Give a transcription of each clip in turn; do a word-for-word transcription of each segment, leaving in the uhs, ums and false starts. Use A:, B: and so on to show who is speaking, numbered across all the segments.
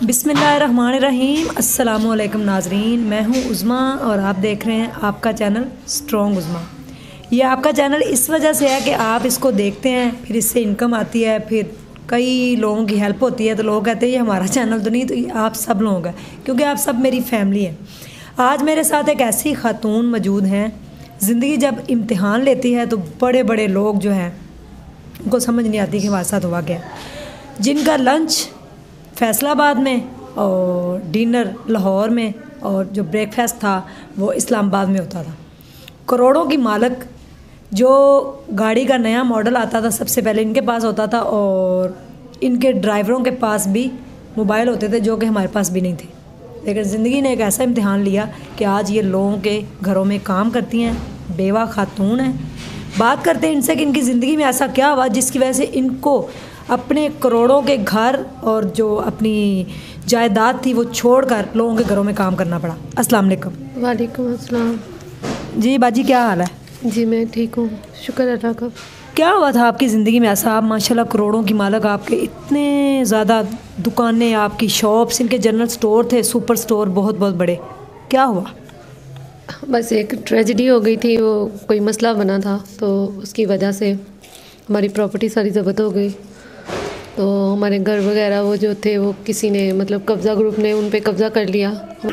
A: बिस्मिल्लाहिर्रहमानिर्रहीम। अस्सलामुअलैकुम नाजरीन, मैं हूँ उज़्मा और आप देख रहे हैं आपका चैनल स्ट्रॉन्ग उज़्मा। ये आपका चैनल इस वजह से है कि आप इसको देखते हैं, फिर इससे इनकम आती है, फिर कई लोगों की हेल्प होती है। तो लोग कहते हैं ये हमारा चैनल तो नहीं, तो ये आप सब लोग हैं, क्योंकि आप सब मेरी फैमिली हैं। आज मेरे साथ एक ऐसी ख़ातून मौजूद हैं, ज़िंदगी जब इम्तिहान लेती है तो बड़े बड़े लोग जो हैं उनको समझ नहीं आती कि हमारे साथ हुआ क्या, जिनका लंच फैसलाबाद में और डिनर लाहौर में और जो ब्रेकफास्ट था वो इस्लामाबाद में होता था। करोड़ों की मालिक, जो गाड़ी का नया मॉडल आता था सबसे पहले इनके पास होता था, और इनके ड्राइवरों के पास भी मोबाइल होते थे जो कि हमारे पास भी नहीं थे। लेकिन ज़िंदगी ने एक ऐसा इम्तिहान लिया कि आज ये लोगों के घरों में काम करती हैं, बेवा खातून हैं। बात करते हैं इनसे कि इनकी ज़िंदगी में ऐसा क्या हुआ जिसकी वजह से इनको अपने करोड़ों के घर और जो अपनी जायदाद थी वो छोड़कर लोगों के घरों में काम करना पड़ा। अस्सलाम वालेकुम।
B: वालेकुम अस्सलाम।
A: जी बाजी, क्या हाल है?
B: जी मैं ठीक हूँ, शुक्र अल्लाह का।
A: क्या हुआ था आपकी ज़िंदगी में ऐसा? आप माशाल्लाह करोड़ों की मालिक, आपके इतने ज़्यादा दुकानें, आपकी शॉप्स, इनके जनरल स्टोर थे, सुपर स्टोर बहुत बहुत बड़े। क्या हुआ?
B: बस एक ट्रेजेडी हो गई थी, वो कोई मसला बना था तो उसकी वजह से हमारी प्रॉपर्टी सारी ज़ब्त हो गई। तो हमारे घर वगैरह वो जो थे वो किसी ने, मतलब कब्ज़ा ग्रुप ने उन पे कब्ज़ा कर लिया।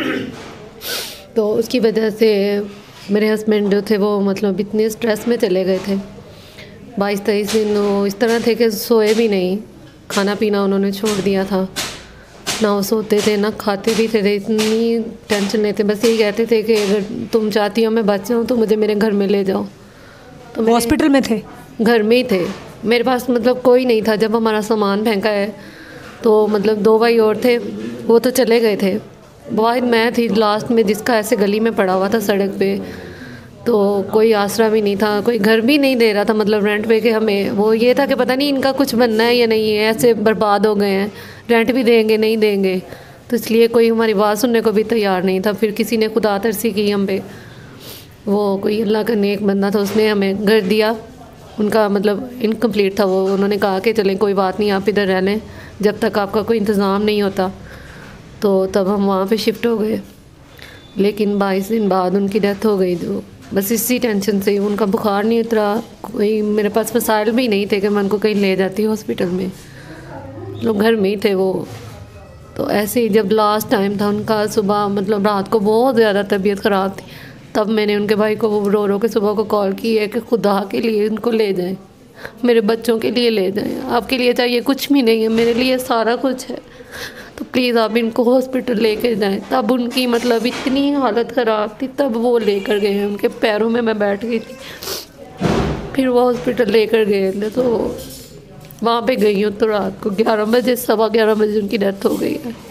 B: तो उसकी वजह से मेरे हस्बैंड जो थे वो मतलब इतने स्ट्रेस में चले गए थे। बाईस तेईस दिन वो इस तरह थे कि सोए भी नहीं, खाना पीना उन्होंने छोड़ दिया था, ना वो सोते थे ना खाते भी थे, थे इतनी टेंशन लेते। बस यही कहते थे कि अगर तुम चाहती हो मैं बच जाऊँ तो मुझे मेरे घर में ले जाओ। तो
A: हॉस्पिटल में थे?
B: घर में ही थे। मेरे पास मतलब कोई नहीं था। जब हमारा सामान फेंका है तो मतलब दो भाई और थे, वो तो चले गए थे। वाहिद मैं थी लास्ट में जिसका ऐसे गली में पड़ा हुआ था सड़क पे। तो कोई आसरा भी नहीं था, कोई घर भी नहीं दे रहा था, मतलब रेंट पे के हमें। वो ये था कि पता नहीं इनका कुछ बनना है या नहीं है, ऐसे बर्बाद हो गए हैं, रेंट भी देंगे नहीं देंगे। तो इसलिए कोई हमारी बात सुनने को भी तैयार नहीं था। फिर किसी ने खुदा तरसी की हम पे, वो कोई अल्लाह का नेक बंदा था, उसने हमें घर दिया। उनका मतलब इनकम्प्लीट था वो, उन्होंने कहा कि चलें कोई बात नहीं, आप इधर रह लें जब तक आपका कोई इंतज़ाम नहीं होता। तो तब हम वहाँ पे शिफ्ट हो गए। लेकिन बाईस दिन बाद उनकी डेथ हो गई। तो बस इसी टेंशन से, उनका बुखार नहीं उतरा, कोई मेरे पास वसाइल भी नहीं थे कि मैं उनको कहीं ले जाती हॉस्पिटल में, लोग घर में ही थे वो। तो ऐसे ही जब लास्ट टाइम था उनका, सुबह मतलब रात को बहुत ज़्यादा तबीयत ख़राब थी, तब मैंने उनके भाई को वो रो रो के सुबह को कॉल की है कि खुदा के लिए उनको ले जाएं, मेरे बच्चों के लिए ले जाएं, आपके लिए चाहिए कुछ भी नहीं है, मेरे लिए सारा कुछ है, तो प्लीज़ आप इनको हॉस्पिटल लेकर जाएं। तब उनकी मतलब इतनी हालत ख़राब थी, तब वो लेकर गए हैं, उनके पैरों में मैं बैठ गई थी। फिर वो हॉस्पिटल लेकर गए तो वहाँ पे गई हूँ तो रात को ग्यारह बजे सवा ग्यारह बजे उनकी डेथ हो गई है,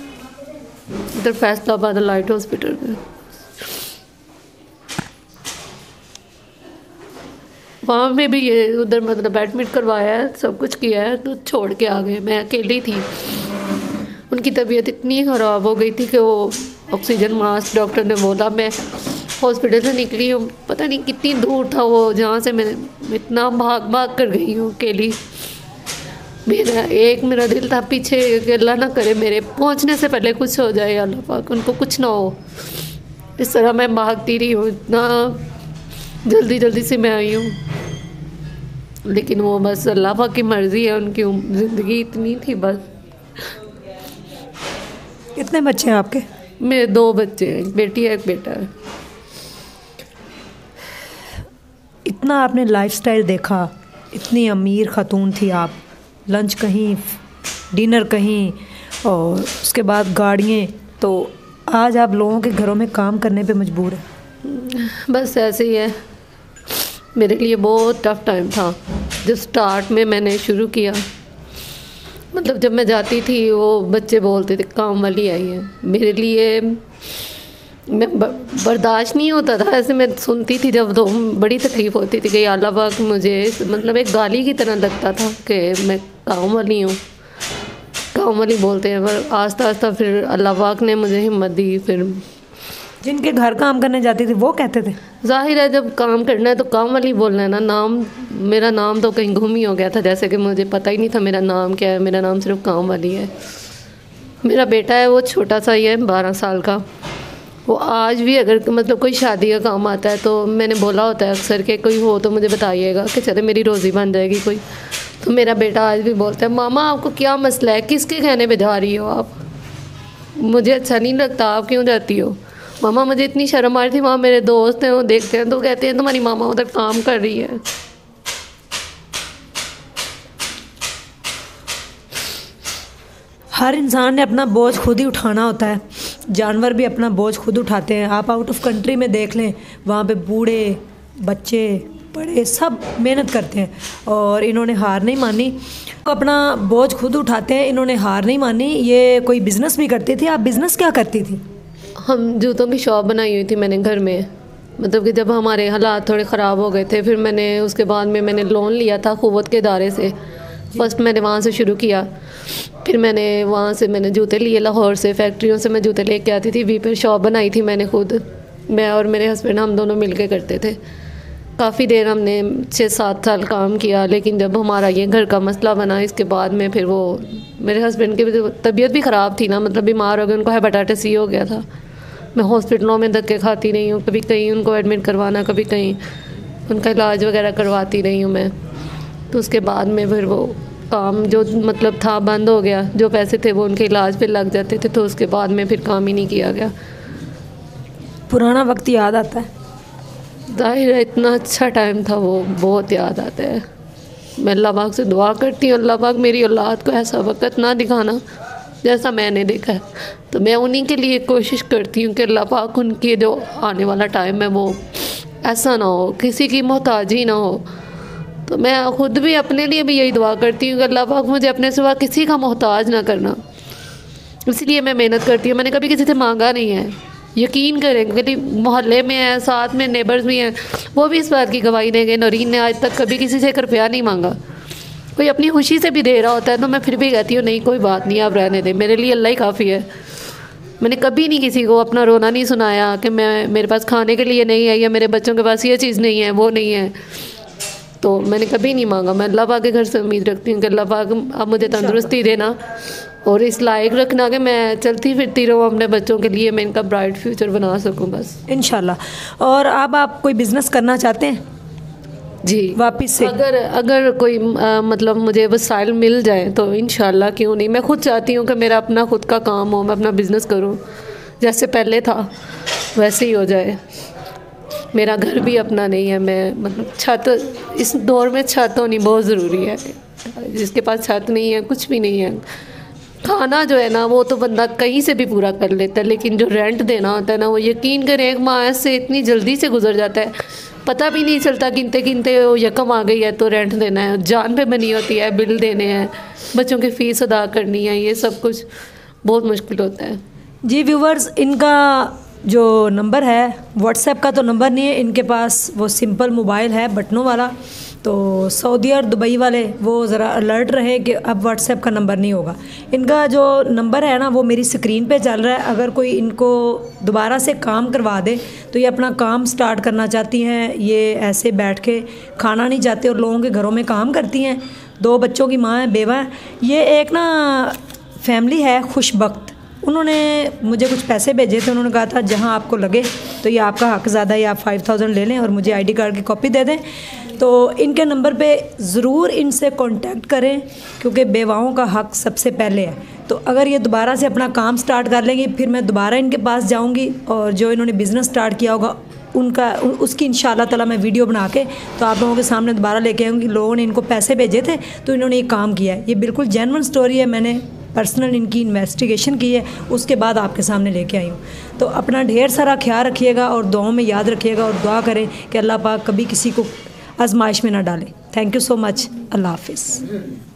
B: इधर फैसलाबाद लाइट हॉस्पिटल में। वहाँ में भी ये उधर मतलब एडमिट करवाया है, सब कुछ किया है, तो छोड़ के आ गए। मैं अकेली थी। उनकी तबीयत इतनी ख़राब हो गई थी कि वो ऑक्सीजन मास्क, डॉक्टर ने बोला, मैं हॉस्पिटल से निकली हूँ, पता नहीं कितनी दूर था वो जहाँ से मैं इतना भाग भाग कर गई हूँ अकेली। मेरा एक मेरा दिल था पीछे कि अल्लाह ना करे मेरे पहुँचने से पहले कुछ हो जाए, अल्लाह पाक उनको कुछ ना हो। इस तरह मैं भागती रही हूँ, इतना जल्दी जल्दी से मैं आई हूँ। लेकिन वो बस अल्लाह पाक की मर्ज़ी है, उनकी ज़िंदगी इतनी थी बस।
A: कितने बच्चे हैं आपके?
B: मेरे दो बच्चे हैं, एक बेटी है एक बेटा है।
A: इतना आपने लाइफस्टाइल देखा, इतनी अमीर खातून थी आप, लंच कहीं, डिनर कहीं, और उसके बाद गाड़ियाँ, तो आज आप लोगों के घरों में काम करने पे मजबूर हैं।
B: बस ऐसे ही है। मेरे लिए बहुत टफ़ टाइम था जब स्टार्ट में मैंने शुरू किया। मतलब जब मैं जाती थी वो बच्चे बोलते थे काम वाली आई है, मेरे लिए मैं बर्दाश्त नहीं होता था। ऐसे मैं सुनती थी जब, तो बड़ी तकलीफ़ होती थी कि अल्लाह पाक मुझे मतलब एक गाली की तरह लगता था कि मैं काम वाली हूँ, काम वाली बोलते हैं। पर आस्ता आस्ता फिर अल्लाह पाक ने मुझे हिम्मत दी। फिर
A: जिनके घर काम करने जाती थी वो कहते थे,
B: जाहिर है जब काम करना है तो काम वाली बोलना है ना। नाम, मेरा नाम तो कहीं गुम ही हो गया था, जैसे कि मुझे पता ही नहीं था मेरा नाम क्या है, मेरा नाम सिर्फ काम वाली है। मेरा बेटा है वो छोटा सा ही है, बारह साल का। वो आज भी अगर मतलब कोई शादी का काम आता है तो मैंने बोला होता है अक्सर कि कोई हो तो मुझे बताइएगा कि चले मेरी रोज़ी बन जाएगी कोई। तो मेरा बेटा आज भी बोलता है मामा आपको क्या मसला है, किसके कहने पे जा रही हो आप, मुझे अच्छा नहीं लगता, आप क्यों जाती हो। मामा मुझे इतनी शर्म आ रही थी, वहाँ मेरे दोस्त हैं वो देखते हैं तो कहते हैं तुम्हारी मामा उधर काम कर रही है।
A: हर इंसान ने अपना बोझ खुद ही उठाना होता है, जानवर भी अपना बोझ खुद उठाते हैं। आप आउट ऑफ कंट्री में देख लें, वहाँ पे बूढ़े बच्चे बड़े सब मेहनत करते हैं और इन्होंने हार नहीं मानी, अपना बोझ खुद उठाते हैं, इन्होंने हार नहीं मानी। ये कोई बिज़नेस भी करती थी, आप बिज़नेस क्या करती थी?
B: हम जूतों की शॉप बनाई हुई थी मैंने घर में, मतलब कि जब हमारे हालात थोड़े ख़राब हो गए थे फिर मैंने उसके बाद में मैंने लोन लिया था क़ुव्वत के इदारे से। फर्स्ट मैंने वहाँ से शुरू किया, फिर मैंने वहाँ से मैंने जूते लिए लाहौर से, फैक्ट्रियों से मैं जूते लेके आती थी। वी पर शॉप बनाई थी मैंने खुद, मैं और मेरे हस्बैंड हम दोनों मिल के करते थे। काफ़ी देर हमने छः सात साल काम किया, लेकिन जब हमारा ये घर का मसला बना इसके बाद में फिर वो मेरे हस्बैंड की तबीयत भी ख़राब थी ना, मतलब बीमार हो गए, उनको हेपेटाइटिस सी हो गया था। मैं हॉस्पिटलों में धक्के खाती रही हूँ, कभी कहीं उनको एडमिट करवाना, कभी कहीं उनका इलाज वगैरह करवाती रही हूँ मैं। तो उसके बाद में फिर वो काम जो मतलब था बंद हो गया, जो पैसे थे वो उनके इलाज पे लग जाते थे, तो उसके बाद में फिर काम ही नहीं किया गया।
A: पुराना वक्त याद आता है?
B: ज़ाहिर है इतना अच्छा टाइम था वो, बहुत याद आता है। मैं अल्लाह पाक से दुआ करती हूँ अल्लाह पाक मेरी औलाद को ऐसा वक्त ना दिखाना जैसा मैंने देखा है। तो मैं उन्हीं के लिए कोशिश करती हूँ कि अल्लाह पाक उनके जो आने वाला टाइम है वो ऐसा ना हो, किसी की मोहताजी ना हो। तो मैं ख़ुद भी अपने लिए भी यही दुआ करती हूँ कि अल्लाह पाक मुझे अपने सिवा किसी का मोहताज ना करना। इसलिए मैं मेहनत करती हूँ, मैंने कभी किसी से मांगा नहीं है, यकीन करें। क्योंकि मोहल्ले में है, साथ में नेबर्स भी हैं, वो भी इस बात की गवाही देंगे नौरीन ने आज तक कभी किसी से एक रुपया नहीं मांगा। कोई अपनी खुशी से भी दे रहा होता है तो मैं फिर भी कहती हूँ नहीं कोई बात नहीं, आप रहने दें, मेरे लिए अल्लाह ही काफ़ी है। मैंने कभी नहीं किसी को अपना रोना नहीं सुनाया कि मैं मेरे पास खाने के लिए नहीं है या मेरे बच्चों के पास ये चीज़ नहीं है वो नहीं है, तो मैंने कभी नहीं मांगा। मैं अल्लाह पाक के घर से उम्मीद रखती हूँ कि अल्लाह पाक अब मुझे तंदुरुस्ती देना और इस लायक रखना कि मैं चलती फिरती रहूँ अपने बच्चों के लिए, मैं इनका ब्राइट फ्यूचर बना सकूँ बस इंशाल्लाह।
A: और अब आप कोई बिज़नेस करना चाहते हैं?
B: जी
A: वापस से
B: अगर अगर कोई आ, मतलब मुझे वसाइल मिल जाए तो इंशाल्लाह क्यों नहीं। मैं खुद चाहती हूँ कि मेरा अपना खुद का काम हो, मैं अपना बिज़नेस करूँ, जैसे पहले था वैसे ही हो जाए। मेरा घर भी अपना नहीं है, मैं मतलब छत, इस दौर में छत होनी बहुत ज़रूरी है। जिसके पास छत नहीं है कुछ भी नहीं है। खाना जो है ना वो तो बंदा कहीं से भी पूरा कर लेता है, लेकिन जो रेंट देना होता है ना वो यकीन करें एक माह से इतनी जल्दी से गुजर जाता है, पता भी नहीं चलता। गिनते गिनते यकम आ गई है तो रेंट देना है, जान पे बनी होती है, बिल देने हैं, बच्चों की फ़ीस अदा करनी है, ये सब कुछ बहुत मुश्किल होता है।
A: जी व्यूवर्स, इनका जो नंबर है व्हाट्सएप का तो नंबर नहीं है इनके पास, वो सिंपल मोबाइल है बटनों वाला। तो सऊदी और दुबई वाले वो ज़रा अलर्ट रहे कि अब व्हाट्सएप का नंबर नहीं होगा। इनका जो नंबर है ना वो मेरी स्क्रीन पे चल रहा है। अगर कोई इनको दोबारा से काम करवा दे तो ये अपना काम स्टार्ट करना चाहती हैं। ये ऐसे बैठ के खाना नहीं चाहते और लोगों के घरों में काम करती हैं। दो बच्चों की माँ है, बेवा है। ये एक ना फैमिली है खुशबख्त, उन्होंने मुझे कुछ पैसे भेजे थे। उन्होंने कहा था जहां आपको लगे तो ये आपका हक़ ज़्यादा है, आप फाइव थाउजेंड ले लें और मुझे आईडी कार्ड की कॉपी दे दें। तो इनके नंबर पे ज़रूर इनसे कांटेक्ट करें क्योंकि बेवाओं का हक़ सबसे पहले है। तो अगर ये दोबारा से अपना काम स्टार्ट कर लेंगी फिर मैं दोबारा इनके पास जाऊँगी और जो इन्होंने बिज़नेस स्टार्ट किया होगा उनका उसकी इंशाल्लाह ताला मैं वीडियो बना के तो आप लोगों के सामने दोबारा लेके आऊँगी। लोगों ने इनको पैसे भेजे थे तो इन्होंने ये काम किया है। ये बिल्कुल जेन्युइन स्टोरी है, मैंने पर्सनल इनकी इन्वेस्टिगेशन की है, उसके बाद आपके सामने लेके आई हूँ। तो अपना ढेर सारा ख्याल रखिएगा और दुआओं में याद रखिएगा और दुआ करें कि अल्लाह पाक कभी किसी को आजमाइश में ना डाले। Thank you so much. अल्लाह हाफिज़।